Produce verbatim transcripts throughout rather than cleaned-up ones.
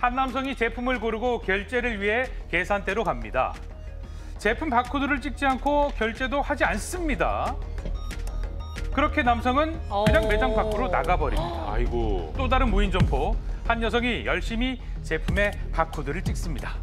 한 남성이 제품을 고르고 결제를 위해 계산대로 갑니다. 제품 바코드를 찍지 않고 결제도 하지 않습니다. 그렇게 남성은 그냥 매장 밖으로 나가버립니다. 아이고. 또 다른 무인 점포, 한 녀석이 열심히 제품의 바코드를 찍습니다.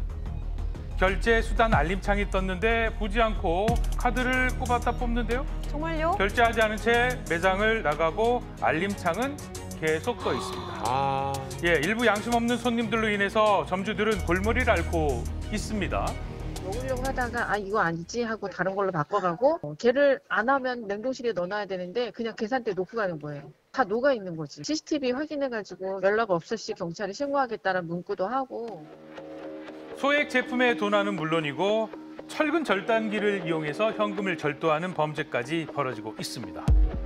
결제 수단 알림창이 떴는데 보지 않고 카드를 꼽았다 뽑는데요. 정말요? 결제하지 않은 채 매장을 나가고 알림창은 계속 떠 있습니다. 아. 예, 일부 양심 없는 손님들로 인해서 점주들은 골머리를 앓고 있습니다. 먹으려고 하다가 아 이거 아니지 하고 다른 걸로 바꿔가고 어, 걔를 안 하면 냉동실에 넣어놔야 되는데 그냥 계산대에 놓고 가는 거예요. 다 녹아 있는 거지. 씨씨티비 확인해가지고 연락 없을 시 경찰에 신고하겠다는 문구도 하고. 소액 제품의 도난은 물론이고 철근 절단기를 이용해서 현금을 절도하는 범죄까지 벌어지고 있습니다.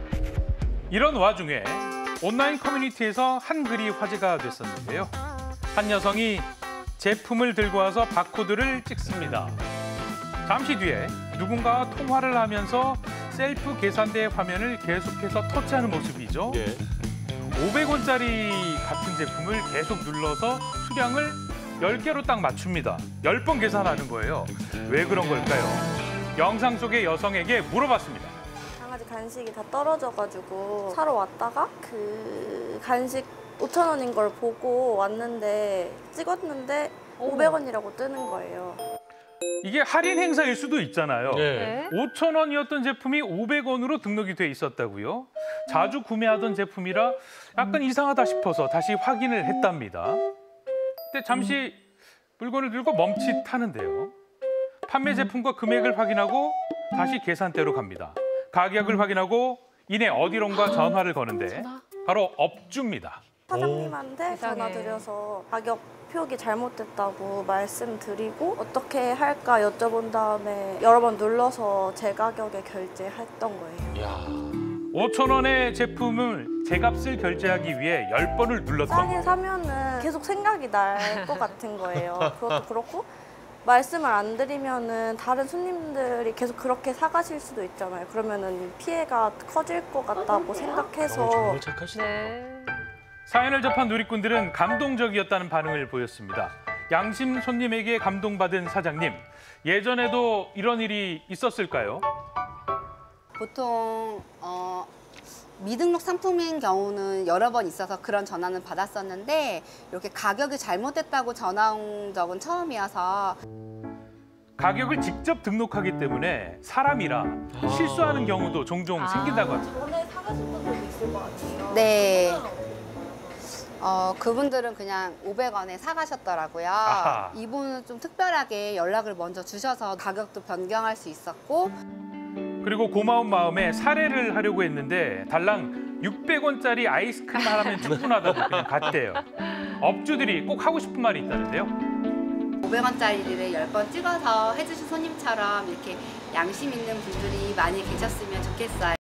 이런 와중에 온라인 커뮤니티에서 한 글이 화제가 됐었는데요. 한 여성이 제품을 들고 와서 바코드를 찍습니다. 잠시 뒤에 누군가와 통화를 하면서 셀프 계산대 화면을 계속해서 터치하는 모습이죠. 예. 오백 원짜리 같은 제품을 계속 눌러서 수량을 열 개로 딱 맞춥니다. 열 번 계산하는 거예요. 왜 그런 걸까요? 영상 속의 여성에게 물어봤습니다. 강아지 간식이 다 떨어져가지고 사러 왔다가 그 간식 오천 원인 걸 보고 왔는데 찍었는데 오백 원이라고 뜨는 거예요. 이게 할인 행사일 수도 있잖아요. 네. 오천 원이었던 제품이 오백 원으로 등록이 돼 있었다고요. 자주 구매하던 제품이라 약간 이상하다 싶어서 다시 확인을 했답니다. 근데 잠시 물건을 들고 멈칫하는데요. 판매 제품과 금액을 확인하고 다시 계산대로 갑니다. 가격을 확인하고 이내 어디론가 전화를 거는데 바로 업주입니다. 사장님한테 오. 전화 세상에. 드려서 가격 표기 잘못됐다고 말씀드리고 어떻게 할까 여쭤본 다음에 여러 번 눌러서 제 가격에 결제했던 거예요. 야. 오천 원의 제품을 제값을 결제하기 위해 열 번을 눌렀던 싸게 거예요. 사면은 계속 생각이 날 것 같은 거예요. 그것도 그렇고 말씀을 안 드리면은 다른 손님들이 계속 그렇게 사가실 수도 있잖아요. 그러면은 피해가 커질 것 같다고 생각해서 어, 정말 착하시다. 네. 사연을 접한 누리꾼들은 감동적이었다는 반응을 보였습니다. 양심 손님에게 감동받은 사장님, 예전에도 이런 일이 있었을까요? 보통 어, 미등록 상품인 경우는 여러 번 있어서 그런 전화는 받았었는데 이렇게 가격이 잘못됐다고 전화 온 적은 처음이어서. 가격을 직접 등록하기 때문에 사람이라 실수하는 경우도 종종 아. 생긴다고 합니다. 전에 사가신 분들도 있을 것 같아요. 네. 어, 그분들은 그냥 오백 원에 사가셨더라고요. 아하. 이분은 좀 특별하게 연락을 먼저 주셔서 가격도 변경할 수 있었고. 그리고 고마운 마음에 사례를 하려고 했는데 달랑 육백 원짜리 아이스크림 하나면 충분하다고 그냥 갔대요. 업주들이 꼭 하고 싶은 말이 있다는데요. 오백 원짜리를 열 번 찍어서 해주신 손님처럼 이렇게 양심 있는 분들이 많이 계셨으면 좋겠어요.